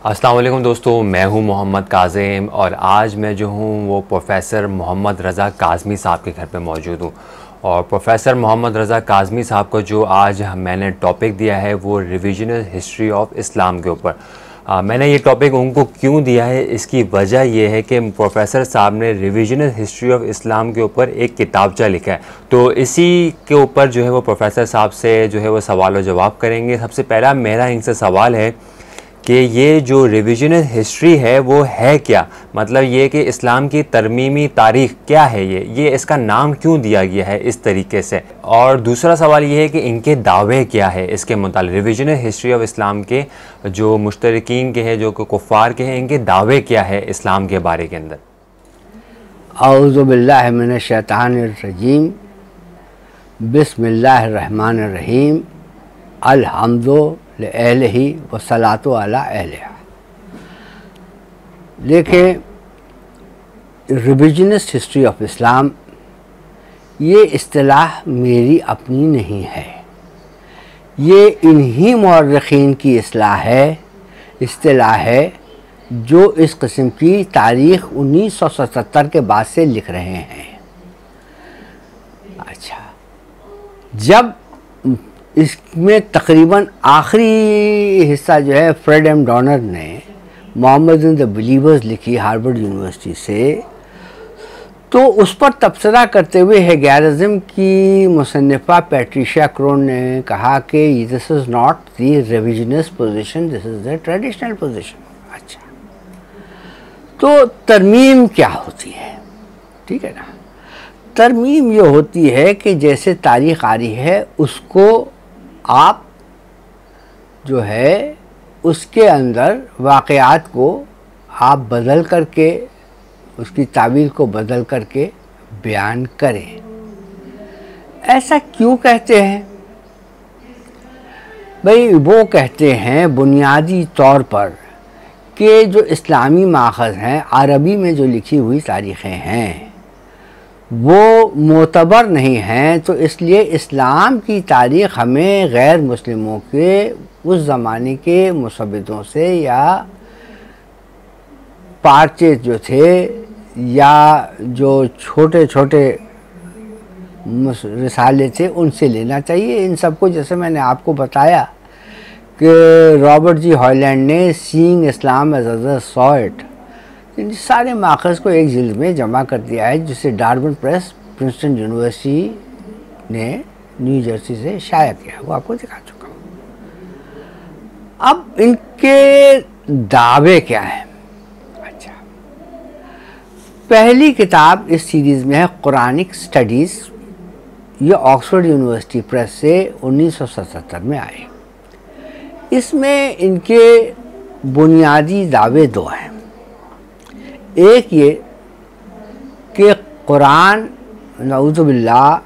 अस्सलाम वालेकुम दोस्तों, मैं हूं मोहम्मद काज़िम और आज मैं जो हूं वो प्रोफेसर मोहम्मद रज़ा काज़मी साहब के घर पे मौजूद हूं। और प्रोफेसर मोहम्मद रज़ा काज़मी साहब को जो आज मैंने टॉपिक दिया है वो रिविजनल हिस्ट्री ऑफ इस्लाम के ऊपर। मैंने ये टॉपिक उनको क्यों दिया है, इसकी वजह ये है कि प्रोफेसर साहब ने रिविजनल हिस्ट्री ऑफ इस्लाम के ऊपर एक किताबचा लिखा है। तो इसी के ऊपर जो है वो प्रोफेसर साहब से जो है वो सवाल और जवाब करेंगे। सबसे पहला मेरा इनसे सवाल है कि ये जो रिविजनल हिस्ट्री है वो है क्या, मतलब ये कि इस्लाम की तरमीमी तारीख़ क्या है, ये इसका नाम क्यों दिया गया है इस तरीके से। और दूसरा सवाल ये है कि इनके दावे क्या है इसके मुतालिक, रिविजनल हिस्ट्री ऑफ इस्लाम के जो मुश्तरकीन के हैं, जो कुफ़ार के हैं, इनके दावे क्या है इस्लाम के बारे के अंदर। औज़ु बिल्लाहि मिनश शैतानिर रजीम, बिस्मिल्लाहिर रहमानिर रहीम, अल्हम्दु लिअहलिही वस्सलातु अला अहलिहा। देखें, रिविजनिस्ट हिस्ट्री ऑफ इस्लाम ये इस्तिलाह मेरी अपनी नहीं है, ये इन्हीं मौर्रिखीन की इस्तिलाह है जो इस किस्म की तारीख़ 1977 के बाद से लिख रहे हैं। अच्छा, जब इसमें तकरीबन आखिरी हिस्सा जो है फ्रेड एम डॉनर ने मोहम्मद इन द बिलीवर्स लिखी हार्वर्ड यूनिवर्सिटी से, तो उस पर तबसरा करते हुए हेगैरिज्म की मुसन्निफ़ा पैट्रिशिया क्रोन ने कहा कि this is not the revisionist position, this is the traditional position. अच्छा, तो तरमीम क्या होती है? ठीक है ना, तरमीम ये होती है कि जैसे तारीख़ आ रही है उसको आप जो है उसके अंदर वाक़यात को आप बदल करके, उसकी तावील को बदल करके बयान करें। ऐसा क्यों कहते हैं भाई? वो कहते हैं बुनियादी तौर पर कि जो इस्लामी माख़ज़ हैं, अरबी में जो लिखी हुई तारीख़ें हैं वो मोतबर नहीं हैं, तो इसलिए इस्लाम की तारीख़ हमें गैर मुस्लिमों के उस ज़माने के मुसव्विदों से या पार्चे जो थे या जो छोटे छोटे रिसाले थे उनसे लेना चाहिए। इन सबको जैसे मैंने आपको बताया कि रॉबर्ट जी हॉलैंड ने seeing Islam as others saw it, इन सारे माख़ज़ को एक जिल्द में जमा कर दिया है, जिसे डार्विन प्रेस प्रिंसटन यूनिवर्सिटी ने न्यू जर्सी से शाया किया। वो आपको दिखा चुका हूँ। अब इनके दावे क्या हैं? अच्छा, पहली किताब इस सीरीज़ में है कुरानिक स्टडीज़, ये ऑक्सफोर्ड यूनिवर्सिटी प्रेस से 1977 में आई। इसमें इनके बुनियादी दावे दो हैं। एक ये कि कुरान नऊज़ु बिल्लाह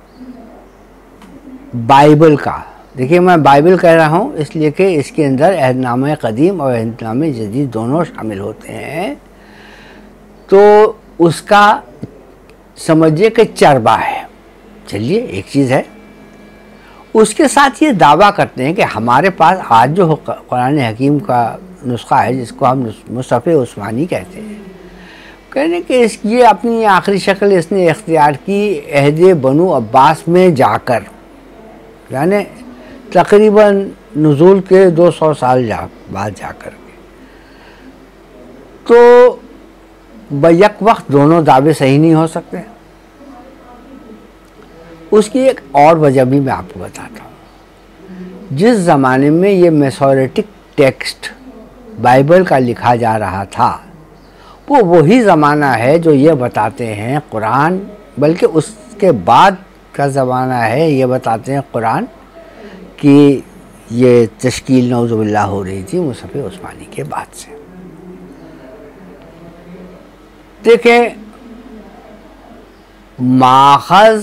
बाइबल का, देखिए मैं बाइबल कह रहा हूँ इसलिए कि इसके अंदर अहदनामे क़दीम और अहदनामे जदीद दोनों शामिल होते हैं, तो उसका समझिए कि चरबा है। चलिए, एक चीज़ है। उसके साथ ये दावा करते हैं कि हमारे पास आज जो कुरान हकीम का नुस्खा है, जिसको हम मुसहफ़ उस्मानी कहते हैं, कहने कि ये अपनी आखिरी शक्ल इसने इख्तियार की अहद बनु अब्बास में जाकर, यानी तकरीबन नुज़ूल के 200 साल बाद जाकर के। तो बैक वक्त दोनों दावे सही नहीं हो सकते। उसकी एक और वजह भी मैं आपको बताता हूँ। जिस ज़माने में ये मेसोरेटिक टेक्स्ट बाइबल का लिखा जा रहा था, वो वही ज़माना है जो ये बताते हैं कुरान, बल्कि उसके बाद का ज़माना है ये बताते हैं कुरान कि ये तश्कील नऊज़ु बिल्लाह हो रही थी मुसहफ़ उस्मानी के बाद से। देखें, माख़ज़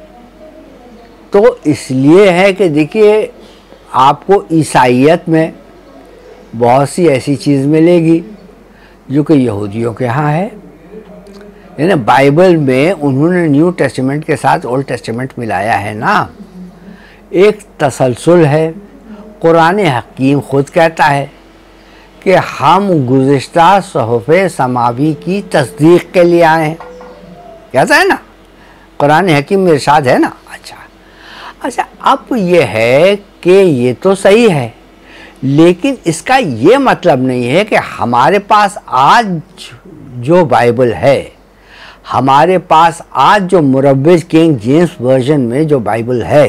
तो इसलिए है कि देखिए आपको ईसाइयत में बहुत सी ऐसी चीज़ मिलेगी जो कि यहूदियों के यहाँ है। यानी बाइबल में उन्होंने न्यू टेस्टामेंट के साथ ओल्ड टेस्टामेंट मिलाया है ना, एक तसलसल है। कुरान हकीम ख़ुद कहता है कि हम गुज़िश्ता सहुफ़े समावी की तस्दीक के लिए आए हैं, कहता है ना, कुरान हकीम में इरशाद है ना। अच्छा, अब ये है कि ये तो सही है, लेकिन इसका ये मतलब नहीं है कि हमारे पास आज जो बाइबल है, हमारे पास आज जो मुरब्बिज किंग जेम्स वर्जन में जो बाइबल है,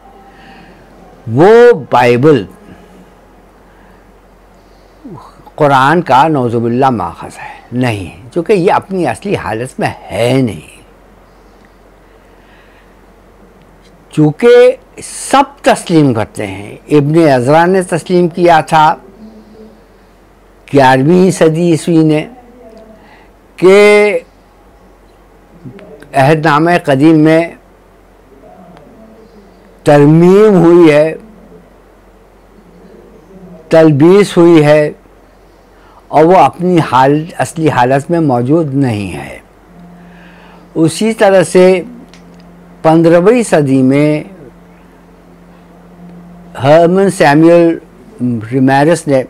वो बाइबल कुरान का नौजुबिल्ला माखज़ है नहीं, क्योंकि ये अपनी असली हालत में है नहीं। चूँकि सब तस्लीम करते हैं, इब्ने अज़रा ने तस्लीम किया था 11वीं सदी ईस्वी ने कि अहदनामे क़दीम में तरमीम हुई है, तलबीस हुई है और वो अपनी असली हालत में मौजूद नहीं है। उसी तरह से 15वीं सदी में हर्मन सैमुअल रिमेरस ने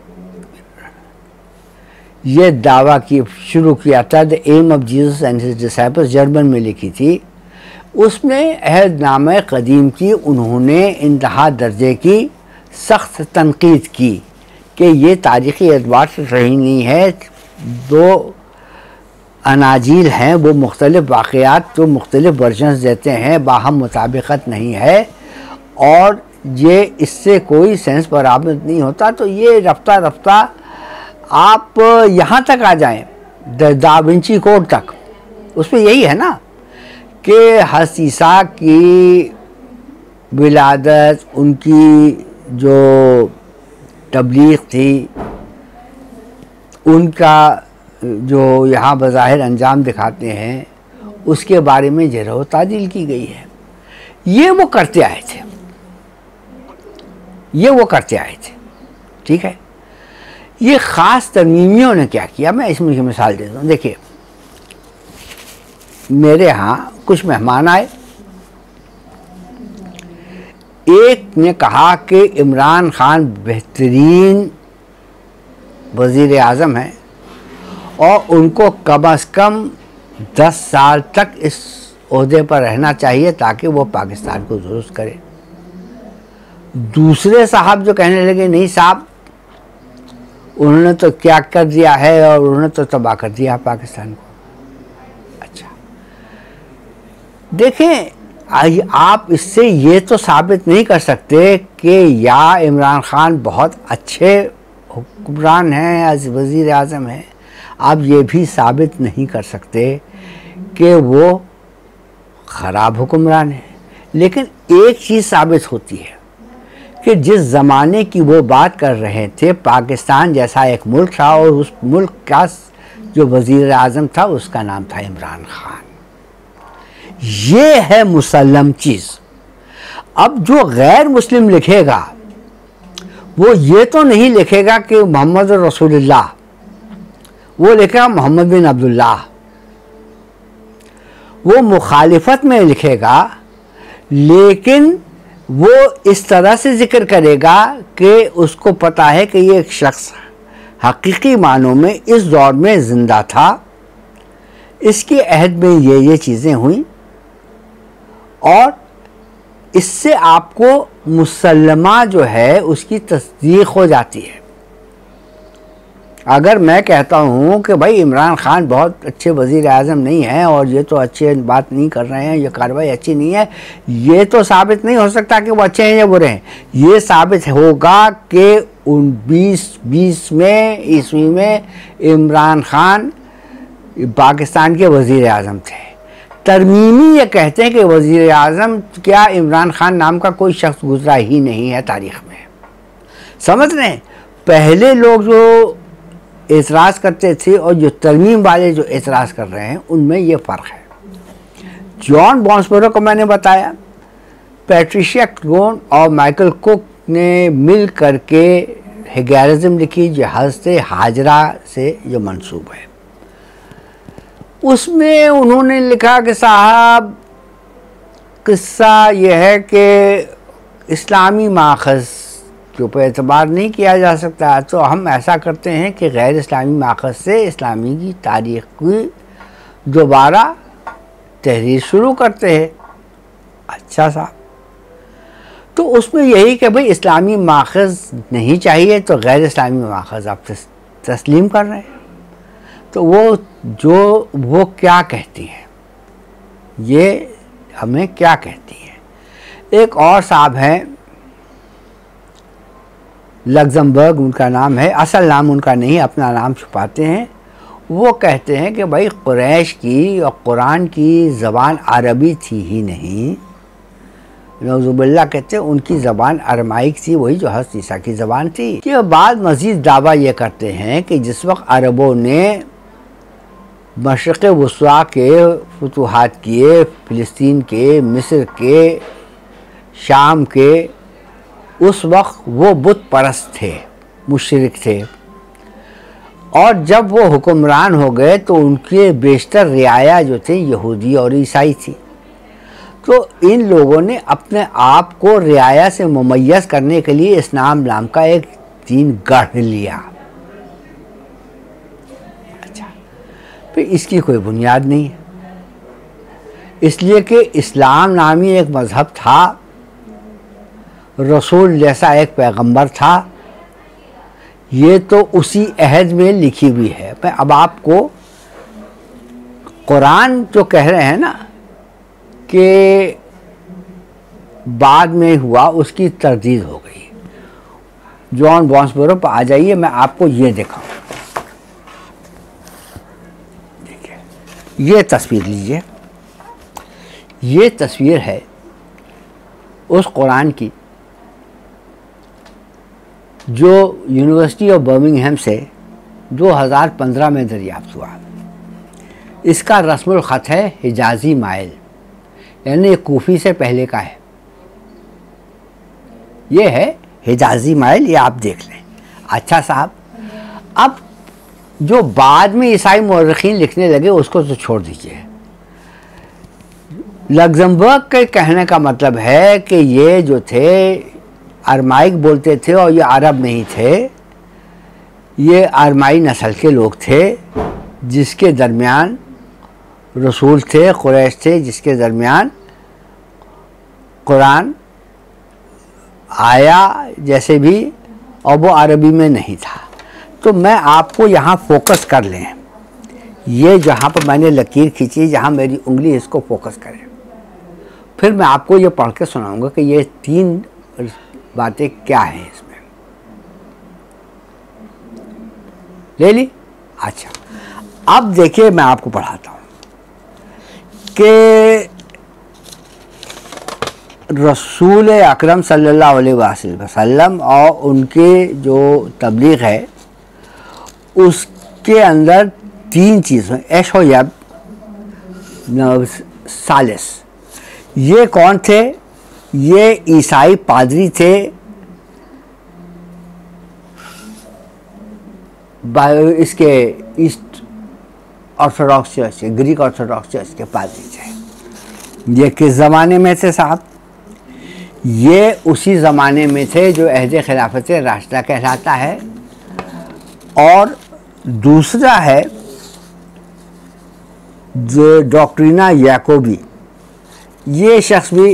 यह दावा शुरू किया था, the aim of Jesus and his disciples, German में लिखी थी। उसमें अहदनामे क़दीम की उन्होंने इंतहा दर्जे की सख्त तनकीद की कि ये तारीख़ी एतबार से सही नहीं है। दो अनाजील हैं, वो मुख्तलिफ़ वाक़यात तो मुख्तलिफ़ वर्जन्स देते हैं, बाहम मुताबिकत नहीं है और ये इससे कोई सेंस बराबर नहीं होता। तो ये रफ्ता रफ्ता आप यहाँ तक आ जाएं, दा विंची कोड तक, उसमें यही है ना कि हसीसा की विलादत, उनकी जो तबलीग थी, उनका जो यहाँ बज़ाहिर अंजाम दिखाते हैं, उसके बारे में जरह व तादील की गई है। ये वो करते आए थे, ठीक है। ये ख़ास तरमीमियों ने क्या किया, मैं इसमें की मिसाल देता हूँ। देखिए, मेरे यहाँ कुछ मेहमान आए, एक ने कहा कि इमरान खान बेहतरीन वज़ीर आज़म है और उनको कम अज़ कम 10 साल तक इस ओहदे पर रहना चाहिए ताकि वो पाकिस्तान को दुरुस्त करे। दूसरे साहब जो कहने लगे, नहीं साहब, उन्होंने तो क्या कर दिया है और उन्होंने तो तबाह कर दिया पाकिस्तान को। अच्छा, देखें, आप इससे ये तो साबित नहीं कर सकते कि या इमरान खान बहुत अच्छे हुक्मरान हैं, वज़ीर आज़म हैं। आप ये भी साबित नहीं कर सकते कि वो ख़राब हुक्मरान हैं। लेकिन एक चीज़ साबित होती है कि जिस ज़माने की वो बात कर रहे थे, पाकिस्तान जैसा एक मुल्क था और उस मुल्क का जो वज़ीर आज़म था उसका नाम था इमरान खान। ये है मुसल्लम चीज़। अब जो गैर मुस्लिम लिखेगा वो ये तो नहीं लिखेगा कि मोहम्मद रसूलुल्लाह, वो लिखेगा मोहम्मद बिन अब्दुल्लाह। वो मुखालिफत में लिखेगा, लेकिन वो इस तरह से जिक्र करेगा कि उसको पता है कि ये एक शख्स हकीकी मानों में इस दौर में ज़िंदा था, इसके अहद में ये चीज़ें हुई और इससे आपको मुसल्लमा जो है उसकी तस्दीक हो जाती है। अगर मैं कहता हूँ कि भाई इमरान खान बहुत अच्छे वज़ीर आज़म नहीं हैं और ये तो अच्छे बात नहीं कर रहे हैं, ये कार्रवाई अच्छी नहीं है, ये तो साबित नहीं हो सकता कि वो अच्छे हैं या बुरे हैं। ये साबित होगा कि 1920 में ईस्वी में इमरान खान पाकिस्तान के वज़ीर आज़म थे। तरमीमी ये कहते हैं कि वज़ीर आज़म क्या इमरान खान नाम का कोई शख्स गुजरा ही नहीं है तारीख़ में। समझ रहे हैं? पहले लोग जो एतराज़ करते थे और जो तरमीम वाले जो एतराज़ कर रहे हैं, उनमें ये फ़र्क है। जॉन बॉन्सबरो को मैंने बताया, पैट्रिशिया क्लोन और माइकल कुक ने मिल करके हेगैरिज्म लिखी जो हज़रत हाजरा से जो मंसूब है। उसमें उन्होंने लिखा कि साहब, किस्सा यह है कि इस्लामी माखज़ के ऊपर एतबार नहीं किया जा सकता, तो हम ऐसा करते हैं कि गैर इस्लामी माखज़ से इस्लामी की तारीख़ की दोबारा तहरीर शुरू करते हैं। अच्छा साहब, तो उसमें यही कि भाई इस्लामी माखज़ नहीं चाहिए तो गैर इस्लामी माखज़ आप तस्लीम कर रहे हैं। तो वो क्या कहती हैं, ये हमें क्या कहती हैं। एक और साहब हैं, लग्जमबर्ग उनका नाम है, असल नाम उनका नहीं, अपना नाम छुपाते हैं। वो कहते हैं कि भाई कुरैश की और कुरान की ज़बान अरबी थी ही नहीं, नौजुबिल्ला कहते हैं उनकी ज़बान अरमाइक थी, वही जो हज़रत ईसा की ज़बान थी। के बाद मज़ीद दावा ये करते हैं कि जिस वक्त अरबों ने मशरिक़ वुस्ता के फतूहात किए, फ़िलिस्तीन के, मिस्र के, शाम के, उस वक्त वो बुत परस्त थे, मुशरिक थे, और जब वो हुक्मरान हो गए तो उनके बेशतर रियाया जो थे यहूदी और ईसाई थी। तो इन लोगों ने अपने आप को रियाया से मुमय्यज़ करने के लिए इस्लाम नाम का एक दीन गढ़ लिया। अच्छा, फिर इसकी कोई बुनियाद नहीं है, इसलिए कि इस्लाम नामी एक मज़हब था, रसूल जैसा एक पैगंबर था, ये तो उसी अहद में लिखी हुई है। मैं अब आपको कुरान जो कह रहे हैं ना कि बाद में हुआ, उसकी तरदीद हो गई। जॉन बॉन्सबरो पर आ जाइए, मैं आपको ये दिखाऊं। देखिए, ये तस्वीर लीजिए, ये तस्वीर है उस कुरान की जो यूनिवर्सिटी ऑफ बर्मिंघम से 2015 में दरियाफ्त हुआ। इसका रस्मुल ख़त है हिजाज़ी माइल, यानी कूफी से पहले का है। ये है हिजाज़ी माइल, ये आप देख लें। अच्छा साहब, अब जो बाद में ईसाई मौरख़ीन लिखने लगे उसको तो छोड़ दीजिए। लग्जमबर्ग के कहने का मतलब है कि ये जो थे अरमाइक बोलते थे और ये अरब नहीं थे, ये अरमाई नस्ल के लोग थे जिसके दरमियान रसूल थे, कुरैश थे, जिसके दरमियान कुरान आया जैसे भी, और वो अरबी में नहीं था। तो मैं आपको यहाँ फोकस कर लें, ये जहाँ पर मैंने लकीर खींची, जहाँ मेरी उंगली, इसको फोकस करें, फिर मैं आपको ये पढ़ के सुनाऊंगा कि ये तीन बातें क्या हैं इसमें। ले ली? अच्छा, अब देखिए मैं आपको पढ़ाता हूँ कि रसूल अकरम सल्लल्लाहु अलैहि वसल्लम और उनके जो तबलीग है उसके अंदर तीन चीज़ें, ऐश व यब, सालिस। ये कौन थे? ये ईसाई पादरी थे, इसके ईस्ट ऑर्थोडॉक्स चर्च के, ग्रीक ऑर्थोडॉक्स चर्च के पादरी थे। ये किस ज़माने में थे साहब? ये उसी ज़माने में थे जो अहद खिलाफत राशिदा कहलाता है। और दूसरा है जो डॉक्ट्रिना याकोबी, ये शख्स भी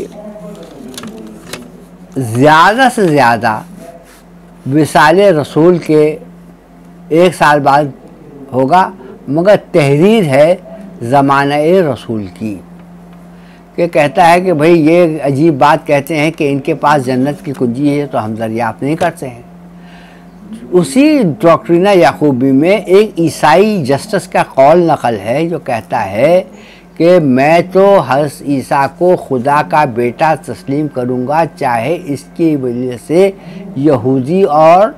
ज़्यादा से ज़्यादा विसाल रसूल के 1 साल बाद होगा, मगर तहरीर है ज़माने रसूल की, कि कहता है कि भाई ये अजीब बात कहते हैं कि इनके पास जन्नत की कुंजी है तो हम दरियाफ्त नहीं करते हैं। उसी डॉक्ट्रिना याकूबी में एक ईसाई जस्टिस का कौल नकल है जो कहता है कि मैं तो हज़रत ईसा को खुदा का बेटा तस्लीम करूँगा, चाहे इसकी वजह से यहूदी और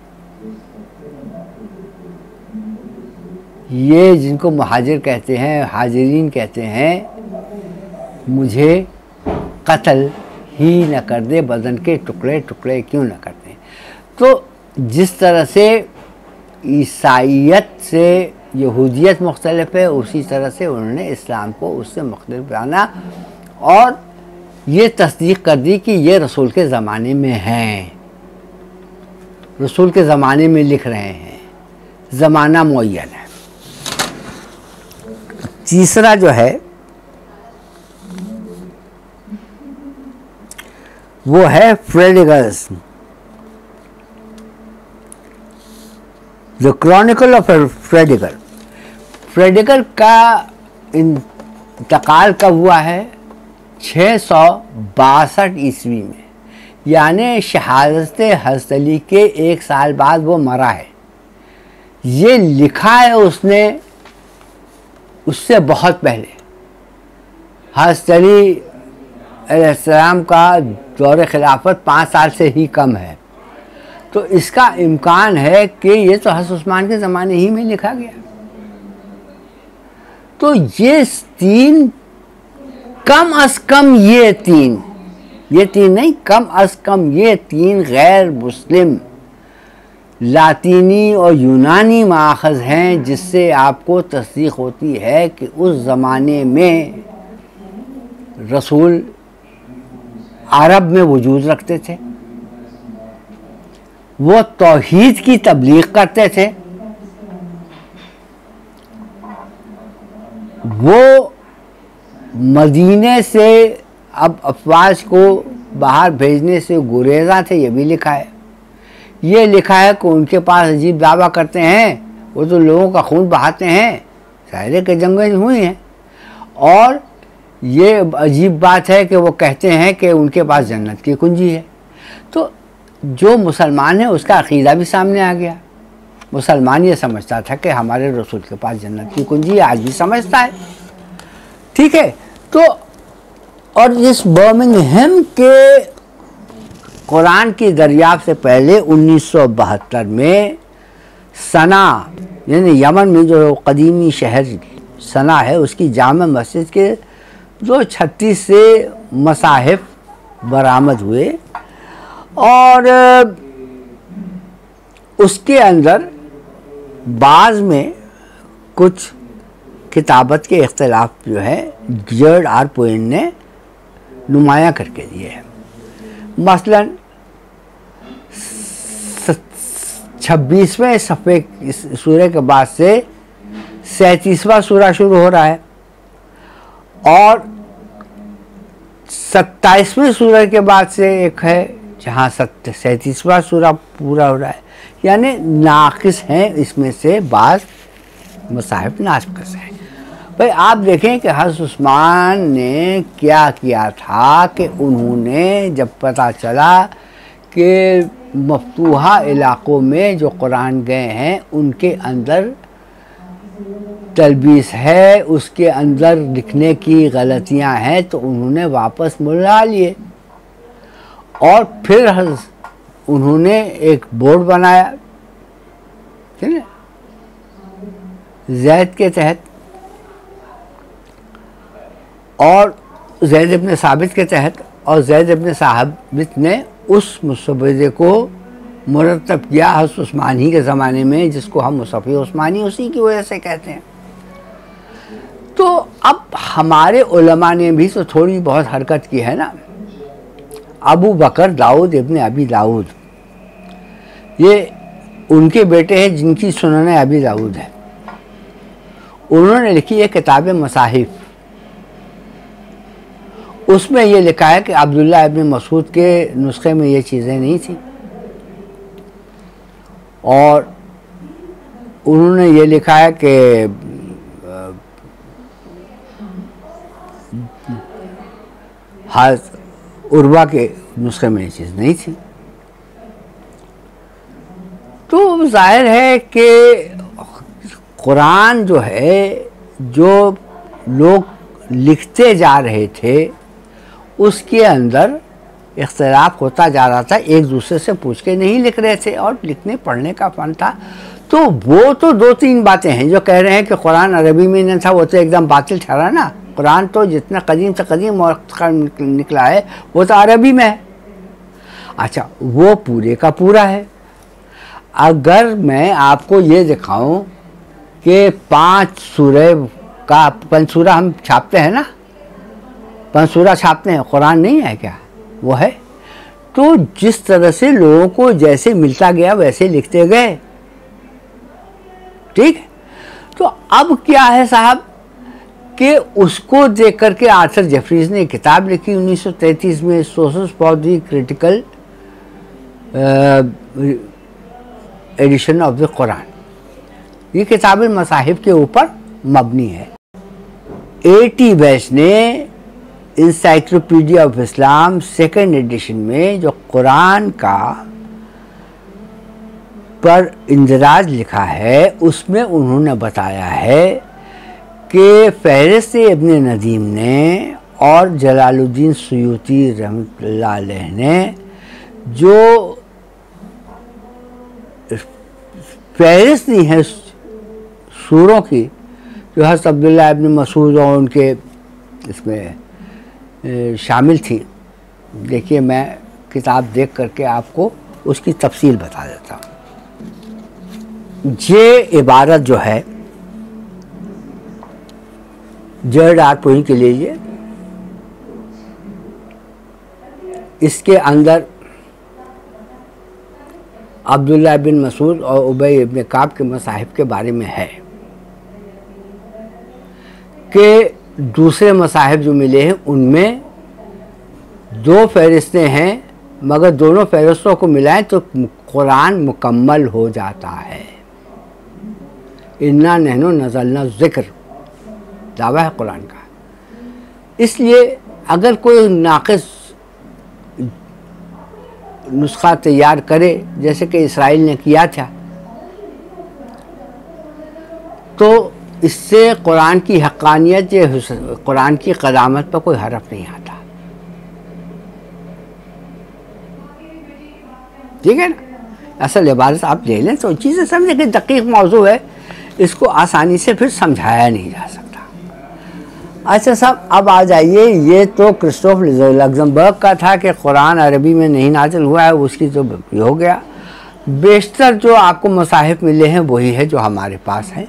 ये जिनको मुहाजिर कहते हैं, हाजिरीन कहते हैं, मुझे कत्ल ही न कर दे, बदन के टुकड़े टुकड़े क्यों न कर दे। तो जिस तरह से ईसाइयत से यहूदियत मुख्तलिफ है, उसी तरह से उन्होंने इस्लाम को उससे मुख्तलिफ जाना और ये तस्दीक कर दी कि ये रसूल के ज़माने में हैं। रसूल के ज़माने में लिख रहे हैं, ज़माना मुअय्यन है। तीसरा जो है वो है Fredegar's, the chronicle of Fredegar. Fredegar का इंतकाल कब हुआ है? 662 ईस्वी में, यानी शहादत हज़रत अली के 1 साल बाद वो मरा है। ये लिखा है उसने उससे बहुत पहले। हज़रत अली अलैहिस्सलाम का दौर खिलाफत 5 साल से ही कम है, तो इसका इम्कान है कि ये तो हज़रत उस्मान के ज़माने ही में लिखा गया। तो ये 3 कम अज़ कम ये तीन नहीं, कम अज़ कम ये 3 गैर मुस्लिम लातीनी और यूनानी माख़ज़ हैं, जिससे आपको तस्दीक़ होती है कि उस ज़माने में रसूल अरब में वजूद रखते थे, वो तौहीद की तबलीग करते थे, वो मदीने से अब अफवाज को बाहर भेजने से गुरेज़ा थे, ये भी लिखा है। ये लिखा है कि उनके पास अजीब दावा करते हैं, वो तो लोगों का खून बहाते हैं, सारे के जंगें हुई हैं। और ये अजीब बात है कि वो कहते हैं कि उनके पास जन्नत की कुंजी है। तो जो मुसलमान है उसका अक़ीदा भी सामने आ गया। मुसलमान ये समझता था कि हमारे रसूल के पास जन्नत की कुंजी है, आज भी समझता है, ठीक है। तो और इस बर्मिंघम के कुरान की दरियाफ्त से पहले 1972 में सना, यानी यमन में जो कदीमी शहर सना है, उसकी जामा मस्जिद के जो 36 से मसाहिफ बरामद हुए और उसके अंदर बाज़ में कुछ किताबत के इख्तिलाफ जो है जर्ड आर पोइन ने नुमायाँ करके दिए हैं। मसलन 26वें सफ़े इस सूरह के बाद से 37वां सूरा शुरू हो रहा है और 27वें सूरह के बाद से एक है जहाँ 37वां सूरा पूरा हो रहा है, यानी नाक़िस हैं इसमें से बाज़ मसाहिफ नाक़िस हैं। भाई आप देखें कि हज़रत उस्मान ने क्या किया था कि उन्होंने जब पता चला कि मफ्तूहा इलाक़ों में जो कुरान गए हैं उनके अंदर तलबीस है, उसके अंदर लिखने की गलतियां हैं, तो उन्होंने वापस बुला लिए और फिर उन्होंने एक बोर्ड बनाया, ठीक है, ज़ैद के तहत और ज़ैद इब्न साबित के तहत, और ज़ैद इब्न साबित ने उस मुसव्वदे को मुरतब किया हज़रत उस्मान ही के ज़माने में, जिसको हम मुसफ़ी उस्मानी उसी की वजह से कहते हैं। तो अब हमारे उलमा ने भी तो थोड़ी बहुत हरकत की है ना। अबू बकर दाऊद इब्न अबी दाऊद, ये उनके बेटे हैं जिनकी सुनन अबी दाऊद है। उन्होंने लिखी है किताब मसाहिफ, उसमें ये लिखा है कि अब्दुल्ला इब्न मसूद के नुस्खे में ये चीज़ें नहीं थी, और उन्होंने ये लिखा है कि उर्वा के नुस्खे में ये चीज़ नहीं थी। तो जाहिर है कि कुरान जो है, जो लोग लिखते जा रहे थे उसके अंदर इख्तिलाफ होता जा रहा था, एक दूसरे से पूछ के नहीं लिख रहे थे और लिखने पढ़ने का फ़न था। तो वो तो 2-3 बातें हैं जो कह रहे हैं कि कुरान अरबी में नहीं था, वो तो एकदम बातिल ठहरा ना। कुरान तो जितना कदीम से कदीम वक्त का निकला है वो तो अरबी में है। अच्छा, वो पूरे का पूरा है। अगर मैं आपको ये दिखाऊं कि 5 सूरह का पंसूरा हम छापते हैं ना, पंसूरा छापते हैं, कुरान नहीं है क्या? वो है। तो जिस तरह से लोगों को जैसे मिलता गया वैसे लिखते गए, ठीक है। तो अब क्या है साहब कि उसको देख करके आर्थर जेफरीज ने किताब लिखी 1933 में, sources for the critical edition of the Quran. ये किताब मसाहिब के ऊपर मबनी है। A.T. बैच ने encyclopaedia of Islam second edition में जो कुरान का पर इंदराज लिखा है, उसमें उन्होंने बताया है कि फहरिस्त इब्न नदीम ने और जलालुद्दीन सुयूती रहमतुल्लाह अलैह ने जो फहरिस्त दी है सूरों की, जो हज़रत अब्दुल्लाह इब्न मसूद और उनके इसमें शामिल थी। देखिए, मैं किताब देख करके आपको उसकी तफसील बता देता हूँ। ये इबारत जो है JR के लिए, इसके अंदर अब्दुल्लाह बिन मसूद और उबई इब्न काब के मसाहिब के बारे में है कि दूसरे मसाहिब जो मिले हैं उनमें 2 फहरिस्तें हैं, मगर दोनों फहरिस्तों को मिलाएं तो कुरान मुकम्मल हो जाता है। इन्ना नहनो नज़लना ज़िक्र दावा है कुरान का। इसलिए अगर कोई नाक़िस नुस्खा तैयार करे, जैसे कि इसराइल ने किया था, तो इससे कुरान की हक़ानियत या कुरान की क़दामत पर कोई हरफ नहीं आता। ठीक है ना। असल इबारत आप ले लें तो चीज़ें समझें कि दक़ीक़ मौजू है, इसको आसानी से फिर समझाया नहीं जा सकता। अच्छा साहब, अब आ जाइए, ये तो क्रिस्टोफ लग्जमबर्ग का था कि कुरान अरबी में नहीं नाजिल हुआ है, उसकी तो हो गया। बेशतर जो आपको मसाहिब मिले हैं वही है जो हमारे पास हैं।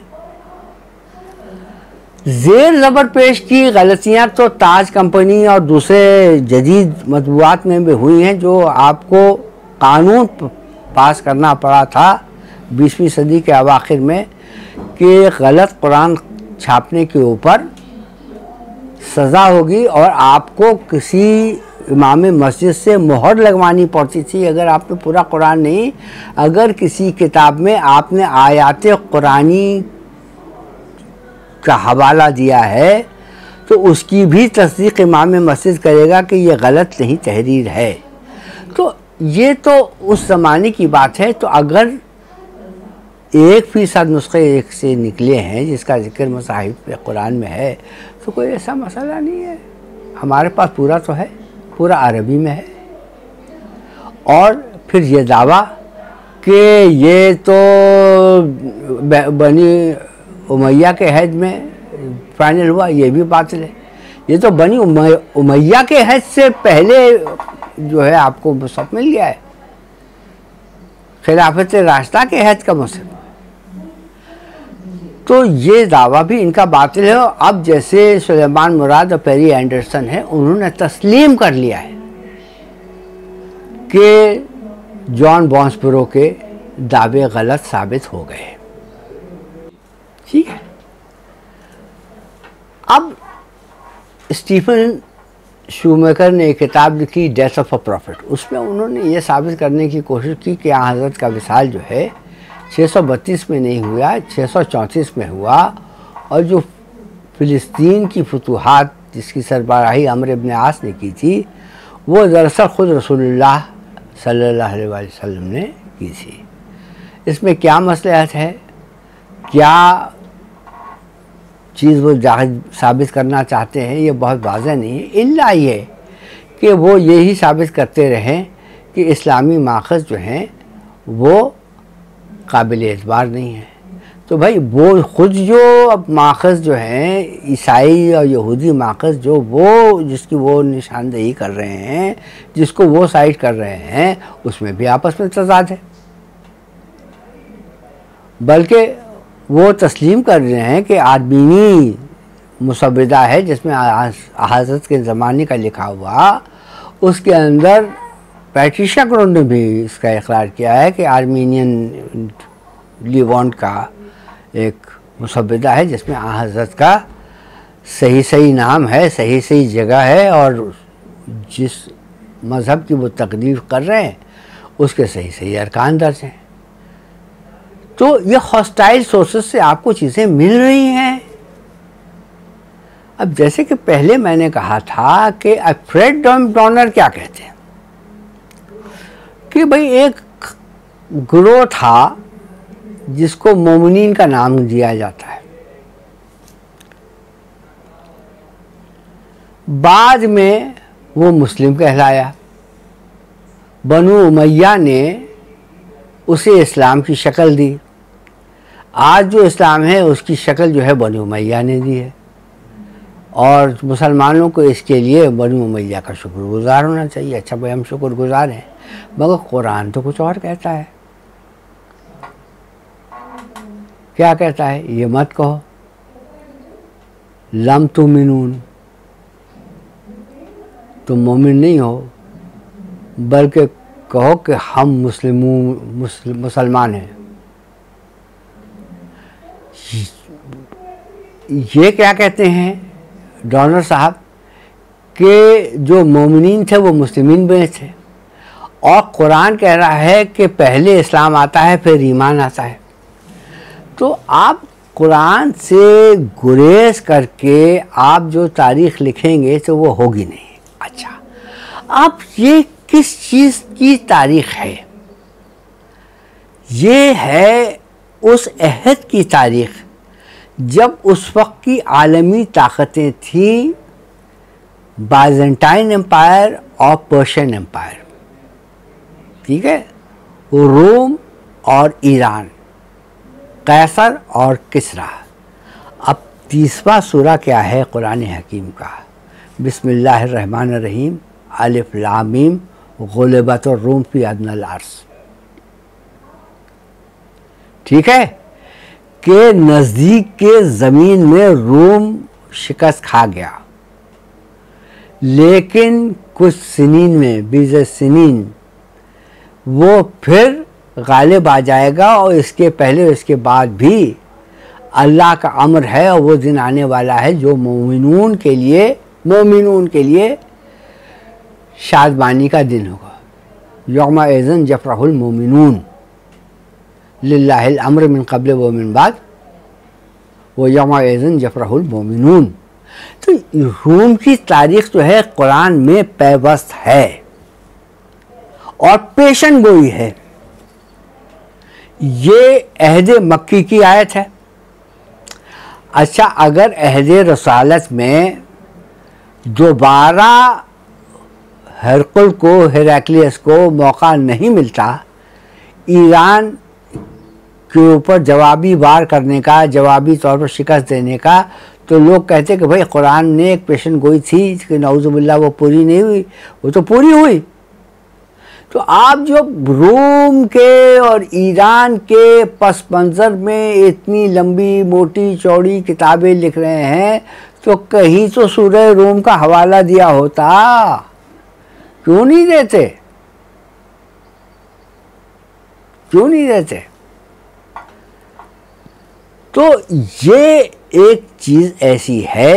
ज़ेर ज़बर पेश की गलतियाँ तो ताज कंपनी और दूसरे जदीद मतबूआत में भी हुई हैं, जो आपको कानून पास करना पड़ा था 20वीं सदी के अवाखिर में कि गलत कुरान छापने के ऊपर सज़ा होगी और आपको किसी इमाम मस्जिद से मोहर लगवानी पड़ती थी अगर आपने पूरा कुरान नहीं, अगर किसी किताब में आपने आयात कुरानी का हवाला दिया है तो उसकी भी तस्दीक इमाम मस्जिद करेगा कि ये गलत नहीं तहरीर है। तो ये तो उस ज़माने की बात है। तो अगर 1% नुस्खे एक से निकले हैं जिसका जिक्र मसाहिब कुरान में है, तो कोई ऐसा मसला नहीं है। हमारे पास पूरा तो है, पूरा अरबी में है। और फिर ये दावा कि ये तो बनी उमैया के हैद में फाइनल हुआ, ये भी बातिल है। ये तो बनी उमैया के हैद से पहले जो है आपको मुसहफ मिल गया है, खिलाफत राशिदा के हैद का मुसहफ। तो ये दावा भी इनका बातिल है। अब जैसे सुलेमान मुराद और पेरी एंडरसन है, उन्होंने तस्लीम कर लिया है कि जॉन बॉन्सबरो के दावे गलत साबित हो गए। ठीक है। अब स्टीफन शूमेकर ने एक किताब लिखी डेथ ऑफ अ प्रॉफिट। उसमें उन्होंने ये साबित करने की कोशिश की कि हज़रत का विसाल जो है 632 में नहीं हुआ, 634 में हुआ। और जो फ़िलिस्तीन की फतूहात जिसकी सरबराही अम्र इब्न आस ने की थी, वो दरअसल ख़ुद रसूलुल्लाह सल्लल्लाहु अलैहि वसल्लम ने की थी। इसमें क्या मसलहत है, क्या चीज़ वो साबित करना चाहते हैं, ये बहुत वाज़ेह नहीं है। इल्ला ये कि वो यही साबित करते रहें कि इस्लामी माखज़ जो हैं वो काबिल एतबार नहीं है। तो भाई वो ख़ुद जो अब माखज़ जो हैं ईसाई और यहूदी माखज़, जो वो जिसकी वो निशानदेही कर रहे हैं, जिसको वो साइड कर रहे हैं, उसमें भी आपस में तज़ाद है। बल्कि वो तस्लीम कर रहे हैं कि आदमी मुसव्विदा है जिसमें हज़रत के ज़माने का लिखा हुआ, उसके अंदर पैट्रिशिया क्रोन ने भी इसका इकरार किया है कि आर्मीनियन लीवांट का एक मुसव्विदा है जिसमें हज़रत का सही नाम है, सही जगह है और जिस मज़हब की वो तकलीफ़ कर रहे हैं उसके सही अरकान दर्ज हैं। तो ये हॉस्टाइल सोर्सेस से आपको चीज़ें मिल रही हैं। अब जैसे कि पहले मैंने कहा था कि फ्रेड डॉनर क्या कहते हैं कि भाई एक ग्रोह था जिसको मोमिनीन का नाम दिया जाता है, बाद में वो मुस्लिम कहलाया, बनु उमैया ने उसे इस्लाम की शक्ल दी। आज जो इस्लाम है उसकी शक्ल जो है बनु उमैया ने दी है और मुसलमानों को इसके लिए बनु उमैया का शुक्रगुजार होना चाहिए। अच्छा भाई हम शुक्रगुजार हैं, मगर कुरान तो कुछ और कहता है। क्या कहता है? ये मत कहो लम तुमिनून, तुम मोमिन नहीं हो, बल्कि कहो कि हम मुसलमान हैं। ये क्या कहते हैं डॉनर साहब कि जो मोमिनीन थे वो मुस्लिमीन बने थे और कुरान कह रहा है कि पहले इस्लाम आता है फिर ईमान आता है। तो आप कुरान से गुरेज करके आप जो तारीख़ लिखेंगे तो वो होगी नहीं। अच्छा, अब ये किस चीज़ की तारीख़ है? ये है उस अहद की तारीख़ जब उस वक्त की आलमी ताकतें थीं बाइजेंटाइन एम्पायर और पर्शियन एम्पायर, ठीक है, रोम और ईरान, कैसर और किसरा। अब 30वां सूरा क्या है कुरान हकीम का? बिस्मिल्लाहिर्रहमानिर्रहीम, अलिफ लाम मीम, गुलिबत रूम फी अदनल अर्ज़। ठीक है कि नज़दीक के ज़मीन में रोम शिकस्त खा गया, लेकिन कुछ सिनीन में बीज़ सिनीन वो फिर गालिब आ जाएगा और इसके पहले और इसके बाद भी अल्लाह का अम्र है और वो दिन आने वाला है जो मोमिनून के लिए शादमानी का दिन होगा। यौम इज़न यफ़रहुल मोमिनून लिल्लाहिल अम्र मिन क़ब्ल व मिन बाद वो यौम इज़न यफ़रहुल मोमिनून। तो रूम की तारीख़ जो है कुरान में पैबस्त है और पेशन गोई है। ये अहद मक्की की आयत है। अच्छा, अगर अहद रसालत में दोबारा हेराक्लियस को मौका नहीं मिलता ईरान के ऊपर जवाबी वार करने का, जवाबी तौर पर शिकस्त देने का, तो लोग कहते कि भाई कुरान ने एक पेशन गोई थी कि नाउज़ुबिल्लाह वो पूरी नहीं हुई, वो तो पूरी हुई। तो आप जो रोम के और ईरान के पस मंज़र में इतनी लंबी मोटी चौड़ी किताबें लिख रहे हैं तो कहीं तो सूरह रोम का हवाला दिया होता, क्यों नहीं देते? क्यों नहीं देते? तो ये एक चीज़ ऐसी है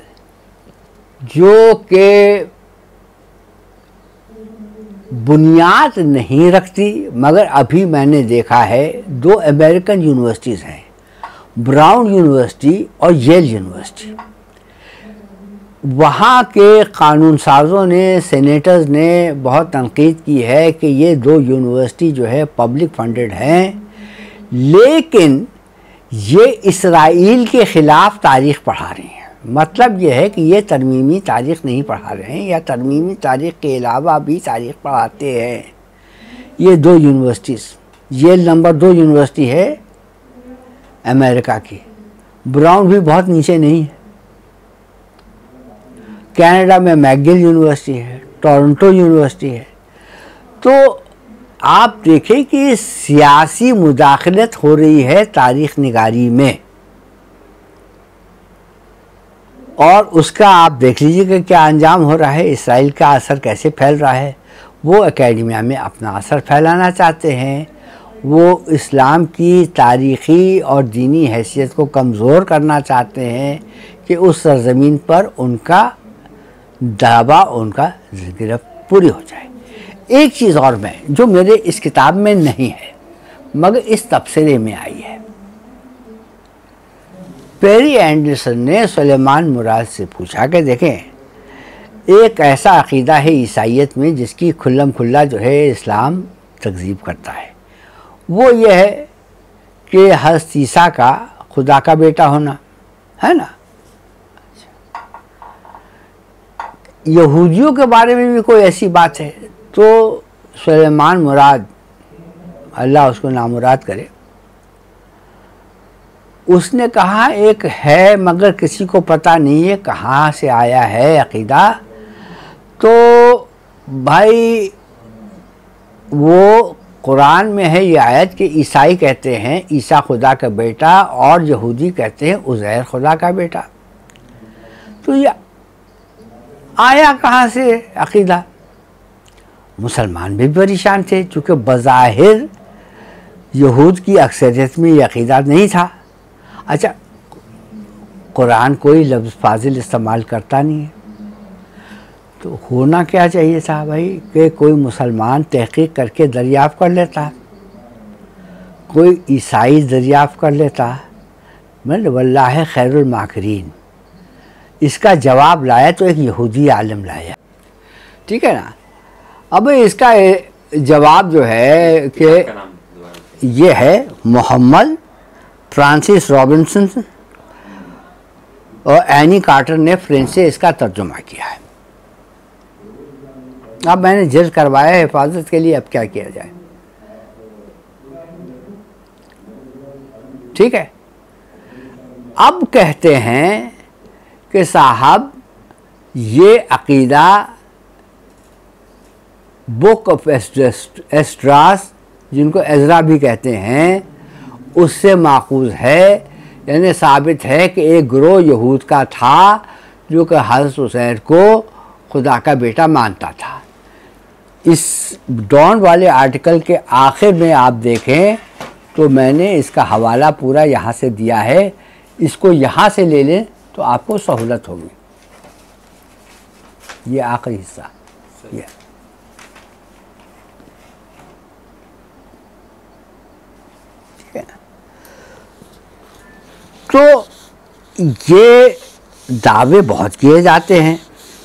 जो कि बुनियाद नहीं रखती, मगर अभी मैंने देखा है 2 अमेरिकन यूनिवर्सिटीज़ हैं, ब्राउन यूनिवर्सिटी और येल यूनिवर्सिटी। वहाँ के कानून साज़ों ने, सेनेटर्स ने बहुत तनकीद की है कि ये 2 यूनिवर्सिटी जो है पब्लिक फंडेड हैं, लेकिन ये इसराइल के ख़िलाफ़ तारीख़ पढ़ा रही हैं। मतलब ये है कि ये तरमीमी तारीख़ नहीं पढ़ा रहे हैं या तरमीमी तारीख़ के अलावा भी तारीख़ पढ़ाते हैं। ये 2 यूनिवर्सिटीज़, ये नंबर 2 यूनिवर्सिटी है अमेरिका की, ब्राउन भी बहुत नीचे नहीं है। कनाडा में मैगिल यूनिवर्सिटी है, टोरंटो यूनिवर्सिटी है। तो आप देखें कि सियासी मुदाखलत हो रही है तारीख़ निगारी में, और उसका आप देख लीजिए कि क्या अंजाम हो रहा है, इसराइल का असर कैसे फैल रहा है। वो एकेडमिया में अपना असर फैलाना चाहते हैं, वो इस्लाम की तारीख़ी और दीनी हैसियत को कमज़ोर करना चाहते हैं कि उस सरज़मीन पर उनका दावा, उनका गिरफ्त पूरी हो जाए। एक चीज़ और मैं, जो मेरे इस किताब में नहीं है मगर इस तबसरे में आई है, पेरी एंडरसन ने सुलेमान मुराद से पूछा कि देखें, एक ऐसा अक़ीदा है ईसाइयत में जिसकी खुल्लम खुल्ला जो है इस्लाम तकज़ीब करता है, वो ये है कि हज़रत ईसा का खुदा का बेटा होना है ना। यहूदियों के बारे में भी कोई ऐसी बात है? तो सुलेमान मुराद, अल्लाह उसको नामुराद करे, उसने कहा एक है मगर किसी को पता नहीं है कहाँ से आया है अक़ीदा। तो भाई वो कुरान में है ये आयत कि ईसाई कहते हैं ईसा खुदा का बेटा और यहूदी कहते हैं उज़ैर खुदा का बेटा। तो ये आया कहाँ से अक़ीदा? मुसलमान भी परेशान थे चूँकि बज़ाहिर यहूद की अक्सरियत में ये अक़ीदा नहीं था। अच्छा, कुरान कोई लफ्ज़ फाजिल इस्तेमाल करता नहीं है, तो होना क्या चाहिए था भाई कि कोई मुसलमान तहक़ीक़ करके दरियाफ़्त कर लेता, कोई ईसाई दरियाफ़्त कर लेता। मतलब वल्लाह खैरुल माकिरीन, इसका जवाब लाया तो एक यहूदी आलिम लाया, ठीक है ना। अब इसका जवाब जो है कि ये है मोहम्मद फ्रांसिस रॉबिन्सन और एनी कार्टर ने फ्रेंच से इसका तर्जुमा किया है। अब मैंने जज करवाया है हिफाजत के लिए, अब क्या किया जाए, ठीक है। अब कहते हैं कि साहब ये अक़ीदा बुक ऑफ एस्ट्रास, जिनको एज़रा भी कहते हैं, उससे माखूज़ है, यानी साबित है कि एक गिरोह यहूद का था जो कि हज़रत उज़ैर को खुदा का बेटा मानता था। इस डॉन वाले आर्टिकल के आखिर में आप देखें तो मैंने इसका हवाला पूरा यहाँ से दिया है, इसको यहाँ से ले लें तो आपको सहूलत होगी। ये आखिरी हिस्सा, ये ठीक है ना। तो ये दावे बहुत किए जाते हैं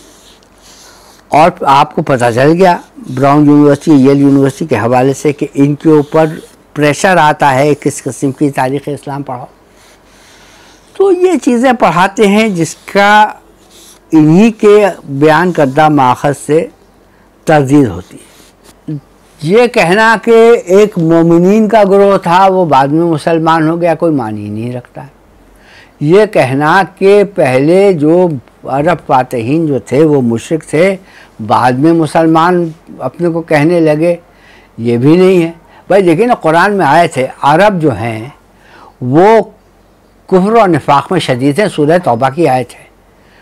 और आपको पता चल गया ब्राउन यूनिवर्सिटी, येल यूनिवर्सिटी के हवाले से कि इनके ऊपर प्रेशर आता है किस किस्म की तारीख़ इस्लाम पढ़ाओ। तो ये चीज़ें पढ़ाते हैं जिसका इन्हीं के बयान करदा माखज़ से तरदीद होती है। ये कहना कि एक मोमिनीन का ग्रोह था वो बाद में मुसलमान हो गया, कोई मानी नहीं रखता है। ये कहना कि पहले जो अरब फातहीन जो थे वो मुशरिक थे, बाद में मुसलमान अपने को कहने लगे, ये भी नहीं है। भाई देखिए ना, कुरान में आए थे अरब जो हैं वो कुफ्र और निफाक में शदीद हैं, सूरह तौबा की आयत है।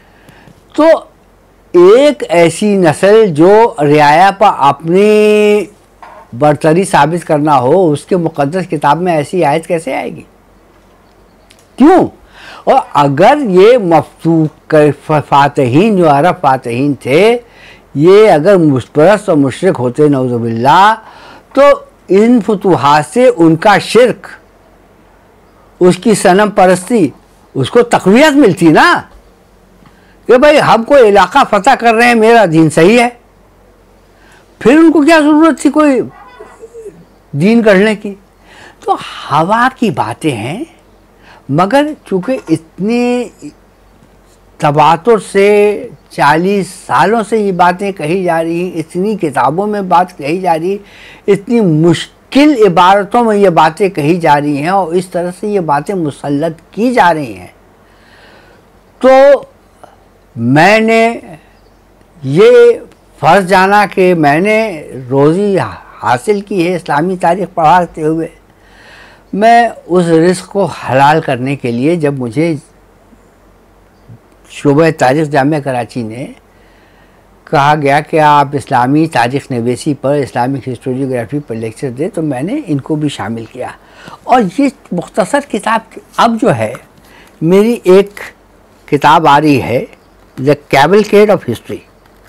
तो एक ऐसी नस्ल जो रियाया पर अपनी बरतरी साबित करना हो, उसके मुक़द्दस किताब में ऐसी आयत कैसे आएगी? क्यों? और अगर ये मफतूक फातहीन जो अरब फातहीन थे, ये अगर मुस्तरस और मुशरिक होते नऊज़ुबिल्लाह, तो इन फतूहात से उनका शिर्क, उसकी सनम परस्ती, उसको तक़वियत मिलती ना कि भाई हम कोई इलाका फ़तह कर रहे हैं, मेरा दीन सही है। फिर उनको क्या ज़रूरत थी कोई दीन करने की? तो हवा की बातें हैं, मगर चूँकि इतनी तबातुर से 40 सालों से ये बातें कही जा रही हैं, इतनी किताबों में बात कही जा रही, इतनी मुश्किल इबारतों में ये बातें कही जा रही हैं और इस तरह से ये बातें मुसल्लत की जा रही हैं, तो मैंने ये फ़र्ज़ जाना कि मैंने रोज़ी हासिल की है इस्लामी तारीख़ पढ़ाते हुए। मैं उस रिस्क को हलाल करने के लिए, जब मुझे शोबा तारीख़ जामिया कराची ने कहा गया कि आप इस्लामी तारीख़ नवेसी पर, इस्लामिक हिस्टोरियोग्राफी पर लेक्चर दें, तो मैंने इनको भी शामिल किया। और ये मुख्तसर किताब अब जो है, मेरी एक किताब आ रही है the cavalcade of history,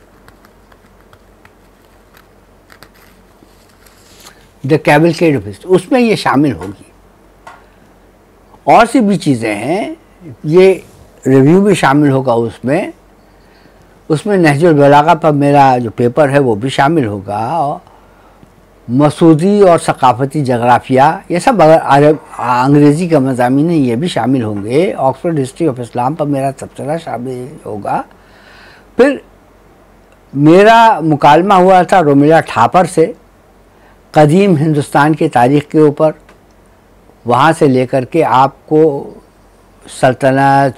the cavalcade of history, उसमें ये शामिल होगी। और सी भी चीज़ें हैं, ये रिव्यू भी शामिल होगा उसमें। उसमें नहजुल बलागा पर मेरा जो पेपर है वो भी शामिल होगा, और मसूदी और सकाफती जगराफिया, ये सब अंग्रेज़ी का मज़ामीन है, ये भी शामिल होंगे। ऑक्सफोर्ड हिस्ट्री ऑफ इस्लाम पर मेरा तबसरा शामिल होगा। फिर मेरा मुकालमा हुआ था रोमिला ठापर से कदीम हिंदुस्तान की तारीख़ के ऊपर, वहाँ से लेकर के आपको सल्तनत,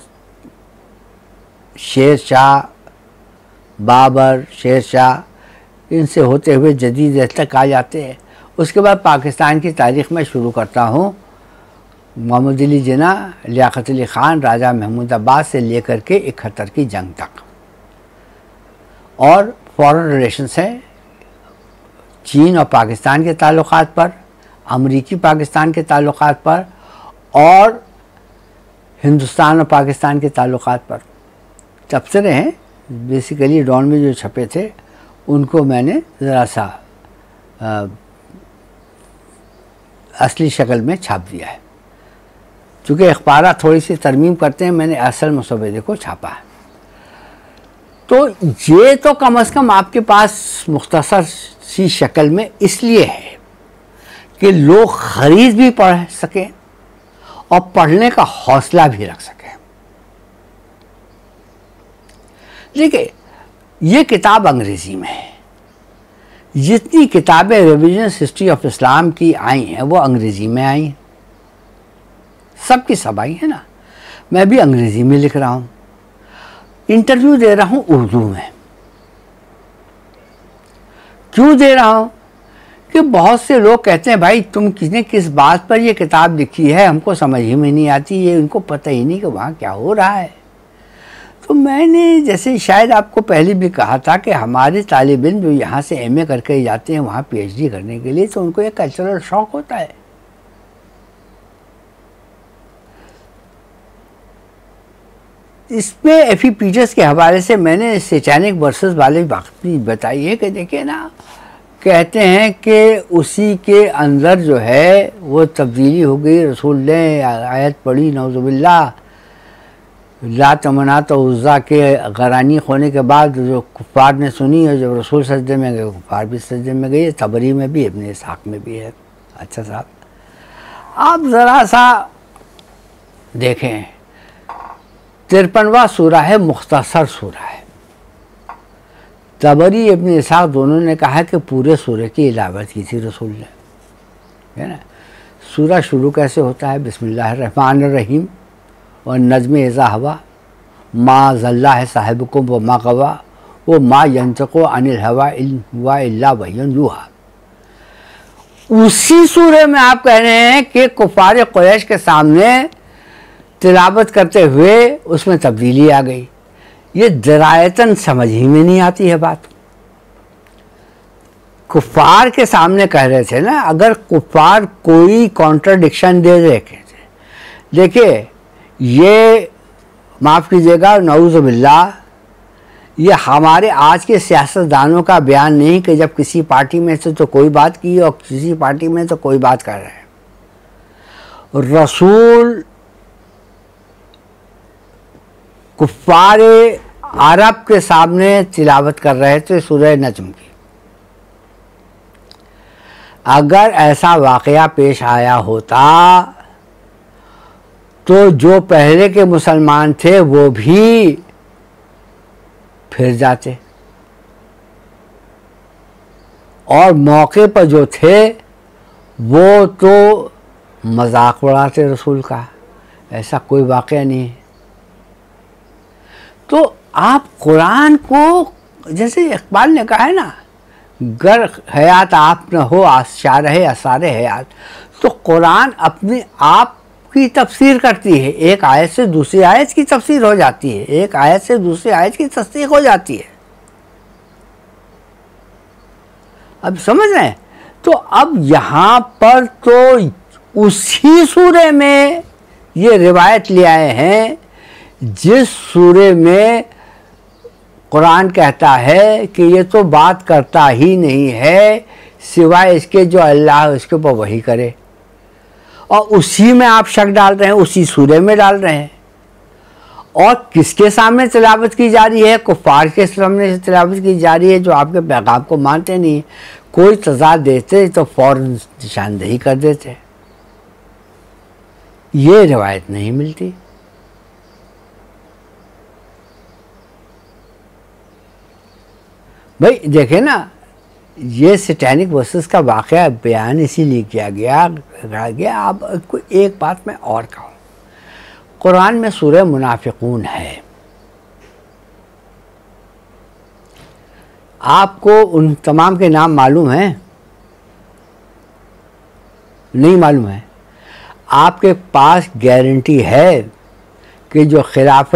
शेर शाह, बाबर, शेर शाह, इनसे होते हुए जदीद तक आ जाते हैं। उसके बाद पाकिस्तान की तारीख़ में शुरू करता हूँ मोहम्मद अली जिन्ना, लियाकत अली ख़ान, राजा महमूदाबाद से लेकर के 71 की जंग तक। और फॉरेन रिलेशंस हैं, चीन और पाकिस्तान के ताल्लुकात पर, अमरीकी पाकिस्तान के ताल्लुकात पर, और हिंदुस्तान और पाकिस्तान के ताल्लुकात पर तबसरे हैं। बेसिकली डॉन में जो छपे थे उनको मैंने ज़रा सा असली शक्ल में छाप दिया है। चूँकि अखबार थोड़ी सी तरमीम करते हैं, मैंने असल मुसव्वदे को छापा है। तो ये तो कम से कम आपके पास मुख्तसर सी शक्ल में इसलिए है कि लोग ख़रीद भी पढ़ सकें और पढ़ने का हौसला भी रख सकें। देखिए, ये किताब अंग्रेज़ी में है। जितनी किताबें रिविजन हिस्ट्री ऑफ इस्लाम की आई हैं वो अंग्रेज़ी में आई हैं, सबकी सब आई है ना। मैं भी अंग्रेज़ी में लिख रहा हूँ, इंटरव्यू दे रहा हूँ उर्दू में। क्यों दे रहा हूँ कि बहुत से लोग कहते हैं भाई तुम किसने किस बात पर ये किताब लिखी है, हमको समझ ही में नहीं आती, ये उनको पता ही नहीं कि वहाँ क्या हो रहा है। तो मैंने जैसे शायद आपको पहले भी कहा था कि हमारे तालिब इल्म जो यहाँ से एमए करके जाते हैं वहाँ पीएचडी करने के लिए, तो उनको एक कल्चरल शौक होता है। इसमें एफी पीटर्स के हवाले से मैंने सैटानिक वर्सेस वाले बात भी बताई है कि देखिए ना, कहते हैं कि उसी के अंदर जो है वो तब्दीली हो गई। रसूल ने आयत पढ़ी नौजुबिल्लाह, लात मनात और उज़्ज़ा के गरानी होने के बाद जो कुफ़ार ने सुनी, और जब रसूल सजदे में गए कुफ़ार भी सजदे में गए। तबरी में भी, इब्न इसहाक़ में भी है। अच्छा साहब, आप ज़रा सा देखें, 53वां सूरा है, मुख्तसर सूरा है। तबरी, इब्न इसहाक़ दोनों ने कहा कि पूरे सूरे की इलावत की थी रसूल ने, है ना। सूरा शुरू कैसे होता है? बिस्मिल्लाहिर्रहमानिर्रहीम, और नज़्म इज़ा हवा, मा ज़ल्ला है साहिबुकुम व मा गवा, वो मा यंतक़ु अनिल हवा व इल्ला वह्युन यूहा। उसी सूरे में आप कह रहे हैं कि कुफ़ार क़ुरैश के सामने तिलावत करते हुए उसमें तब्दीली आ गई। ये दरायतन समझ ही में नहीं आती है बात। कुफ़ार के सामने कह रहे थे ना, अगर कुफ़ार कोई कॉन्ट्रडिक्शन दे देते, देखिए ये माफ़ कीजिएगा नऊज़ बिल्लाह, ये हमारे आज के सियासतदानों का बयान नहीं कि जब किसी पार्टी में से तो कोई बात की और किसी पार्टी में तो कोई बात कर रहे हैं। रसूल कुफ़ार अरब के सामने तिलावत कर रहे थे सूरह नज्म की। अगर ऐसा वाक़या पेश आया होता तो जो पहले के मुसलमान थे वो भी फिर जाते, और मौके पर जो थे वो तो मजाक उड़ाते रसूल का। ऐसा कोई वाक़या नहीं है। तो आप कुरान को, जैसे इकबाल ने कहा है ना, गर हयात आप न हो आशार है असार हयात, तो कुरान अपने आप की तफसीर करती है। एक आयत से दूसरी आयत की तफसीर हो जाती है, एक आयत से दूसरी आयत की तस्दीक हो जाती है। अब समझ रहे हैं? तो अब यहाँ पर तो उसी सूरे में ये रिवायत ले आए हैं जिस सूरे में कुरान कहता है कि ये तो बात करता ही नहीं है सिवाय इसके जो अल्लाह उसके ऊपर वही करे, और उसी में आप शक डाल रहे हैं, उसी सूरे में डाल रहे हैं। और किसके सामने तिलावत की जा रही है? कुफार के सामने तिलावत की जा रही है जो आपके पैगाम को मानते नहीं। कोई तजाद देते तो फौरन निशानदेही कर देते। ये रिवायत नहीं मिलती। भाई देखे ना, ये सैटेनिक वर्सेस का वाक़या बयान इसीलिए किया गया। अब कोई एक बात मैं और कहूँ, कुरान में सूरह मुनाफिकून है। आपको उन तमाम के नाम मालूम हैं? नहीं मालूम है? आपके पास गारंटी है कि जो खिलाफ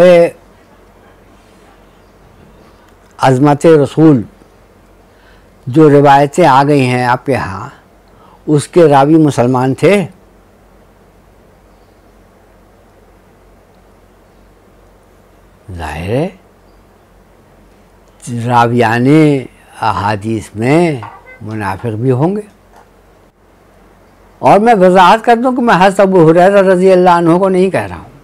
अज़मत रसूल जो रिवायतें आ गई हैं आपके यहाँ, उसके रावी मुसलमान थे? ज़ाहिर है रावियाने अहादीस में मुनाफिक भी होंगे। और मैं वजाहत कर दूं कि मैं हज़रत अबू हुरैरा रज़ी अल्लाह अन्हु को नहीं कह रहा हूँ।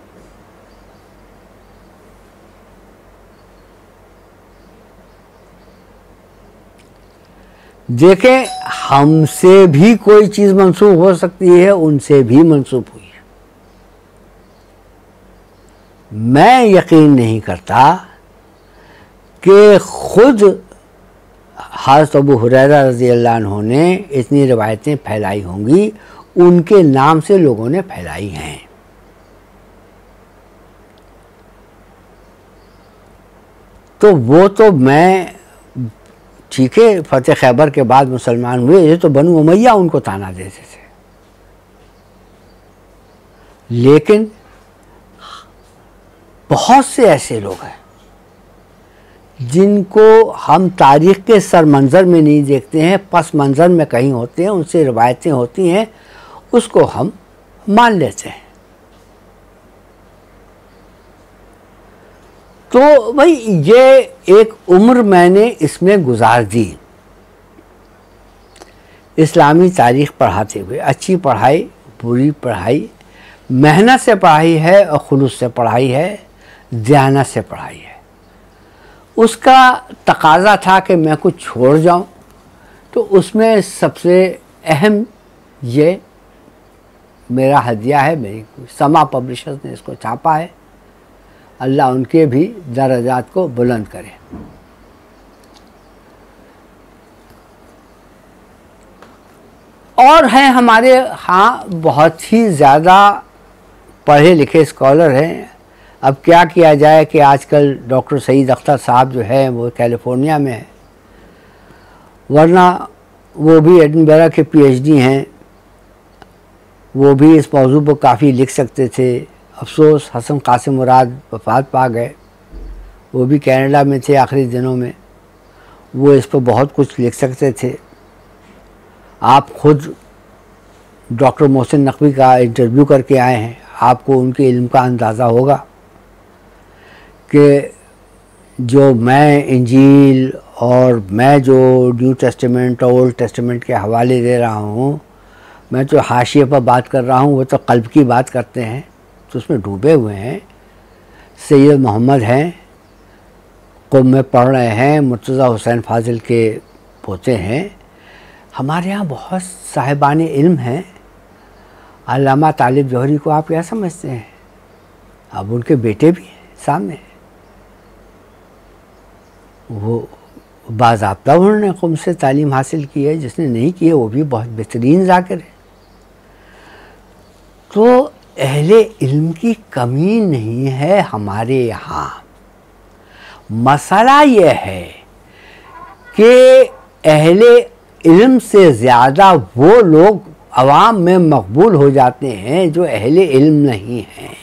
देखें, हमसे भी कोई चीज़ मंसूब हो सकती है, उनसे भी मंसूब हुई है। मैं यकीन नहीं करता कि खुद हज़रत अबू हुरैरा रज़ी अल्लाह अन्हु ने इतनी रिवायतें फैलाई होंगी, उनके नाम से लोगों ने फैलाई हैं। तो वो तो मैं, ठीक है, फतेह खैबर के बाद मुसलमान हुए, ये तो बनु उमैया उनको ताना देते थे। लेकिन बहुत से ऐसे लोग हैं जिनको हम तारीख़ के सरमंज़र में नहीं देखते हैं, पस मंज़र में कहीं होते हैं, उनसे रिवायतें होती हैं, उसको हम मान लेते हैं। तो भाई ये एक उम्र मैंने इसमें गुजार दी इस्लामी तारीख़ पढ़ाते हुए। अच्छी पढ़ाई, बुरी पढ़ाई, मेहनत से पढ़ाई है और खुलूस से पढ़ाई है, दयानत से पढ़ाई है। उसका तकाज़ा था कि मैं कुछ छोड़ जाऊं, तो उसमें सबसे अहम ये मेरा हदिया है। मेरी समा पब्लिशर्स ने इसको छापा है, अल्लाह उनके भी दर्जात को बुलंद करे। और हैं हमारे यहाँ बहुत ही ज़्यादा पढ़े लिखे स्कॉलर हैं। अब क्या किया जाए कि आजकल डॉक्टर सईद अख्तर साहब जो है वो कैलिफोर्निया में है, वरना वो भी एडिनबरा के पीएचडी हैं, वो भी इस मौजू पर काफ़ी लिख सकते थे। अफसोस हसन कासिम मुराद वफ़ात पा गए, वो भी कनाडा में थे आखिरी दिनों में, वो इस पर बहुत कुछ लिख सकते थे। आप खुद डॉक्टर मोहसिन नकवी का इंटरव्यू करके आए हैं, आपको उनके इल्म का अंदाज़ा होगा कि जो मैं इंजील और मैं जो न्यू टेस्टामेंट और ओल्ड टेस्टामेंट के हवाले दे रहा हूँ, मैं तो हाशिए पर बात कर रहा हूँ, वो तो क़ल्ब की बात करते हैं, तो उसमें डूबे हुए हैं। सैयद मोहम्मद हैं, क़ुम में पढ़ रहे हैं, मुर्तज़ा हुसैन फ़ाज़िल के पोते हैं। हमारे यहाँ बहुत साहिबान इल्म हैं। अल्लामा तालिब जौहरी को आप क्या समझते हैं? अब उनके बेटे भी हैं सामने, वो बाज़ाब्ता उन्होंने क़ुम से तालीम हासिल की है, जिसने नहीं की है वो भी बहुत बेहतरीन ज़ाकिर है। तो अहले इल्म की कमी नहीं है हमारे यहाँ। मसला ये है कि अहले इल्म से ज़्यादा वो लोग अवाम में मकबूल हो जाते हैं जो अहले इल्म नहीं हैं।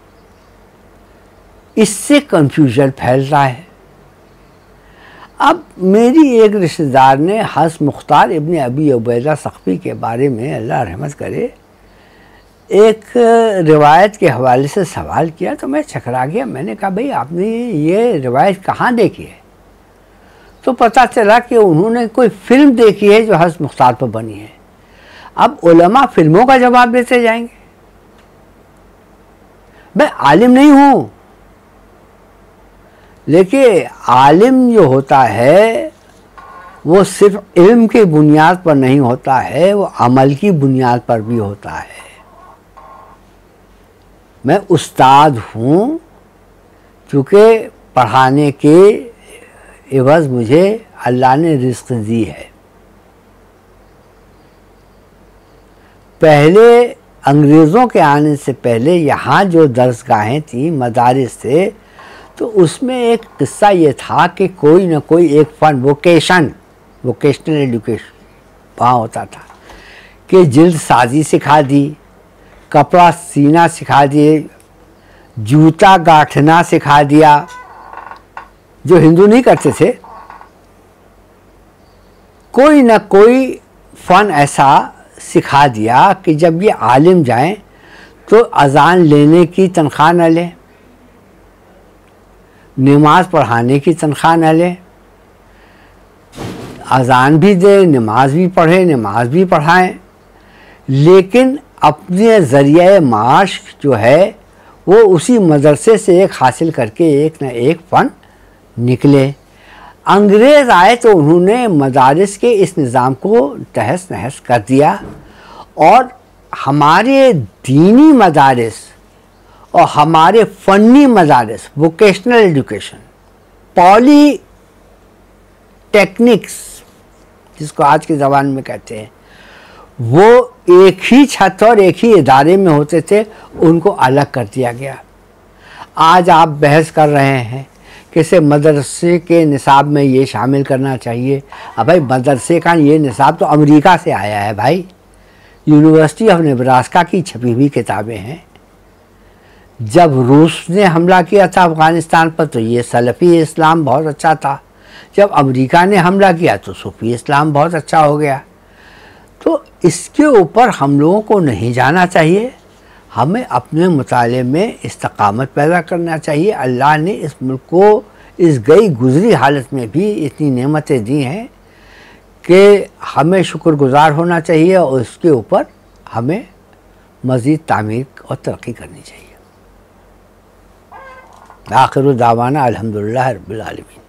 इससे कन्फ्यूजन फैल रहा है। अब मेरी एक रिश्तेदार ने हस मुख्तार इब्न अबी उबैदा सख्फी के बारे में, अल्लाह रहमत करे, एक रिवायत के हवाले से सवाल किया तो मैं चकरा गया। मैंने कहा भाई आपने ये रिवायत कहाँ देखी है? तो पता चला कि उन्होंने कोई फिल्म देखी है जो हस मुख्तार पर बनी है। अब उलमा फिल्मों का जवाब देते जाएंगे। मैं आलिम नहीं हूँ, लेकिन आलिम जो होता है वो सिर्फ इल्म की बुनियाद पर नहीं होता है, वो अमल की बुनियाद पर भी होता है। मैं उस्ताद हूँ क्योंकि पढ़ाने के एवज़ मुझे अल्लाह ने रिज़्क़ दी है। पहले अंग्रेज़ों के आने से पहले यहाँ जो दर्सगाहें थी, मदारिस थे, तो उसमें एक किस्सा ये था कि कोई ना कोई एक फ़न, वोकेशनल एजुकेशन वहाँ होता था कि जिल्द साजी सिखा दी, कपड़ा सीना सिखा दिए, जूता गांठना सिखा दिया, जो हिंदू नहीं करते थे। कोई ना कोई फ़न ऐसा सिखा दिया कि जब ये आलिम जाएं तो अज़ान लेने की तनख्वाह न लें, नमाज पढ़ाने की तनख्वाह न लें, अज़ान भी दे, नमाज भी पढ़े, नमाज भी पढ़ाएं, लेकिन अपने ज़रिए माश जो है वो उसी मदरसे से एक हासिल करके एक न एक फ़न निकले। अंग्रेज़ आए तो उन्होंने मदारिस के इस निज़ाम को तहस नहस कर दिया और हमारे दीनी मदारिस और हमारे फ़नी मदारिस, वोकेशनल एजुकेशन, पॉली टेक्निक्स जिसको आज के ज़माने में कहते हैं, वो एक ही छत और एक ही इदारे में होते थे, उनको अलग कर दिया गया। आज आप बहस कर रहे हैं कि मदरसे के निसाब में ये शामिल करना चाहिए। अब भाई मदरसे का ये निसाब तो अमेरिका से आया है भाई, यूनिवर्सिटी ऑफ नेब्रास्का की छपी हुई किताबें हैं। जब रूस ने हमला किया था अफ़गानिस्तान पर तो ये सलफ़ी इस्लाम बहुत अच्छा था, जब अमेरिका ने हमला किया तो सूफ़ी इस्लाम बहुत अच्छा हो गया। तो इसके ऊपर हम लोगों को नहीं जाना चाहिए, हमें अपने मुताले में इस्तकामत पैदा करना चाहिए। अल्लाह ने इस मुल्क को इस गई गुज़री हालत में भी इतनी नेमतें दी हैं कि हमें शुक्रगुज़ार होना चाहिए और उसके ऊपर हमें मज़ीद तामीर और तरक्की करनी चाहिए। आखिर दावाना अल्हम्दुलिल्लाह रब्बिल आलमीन।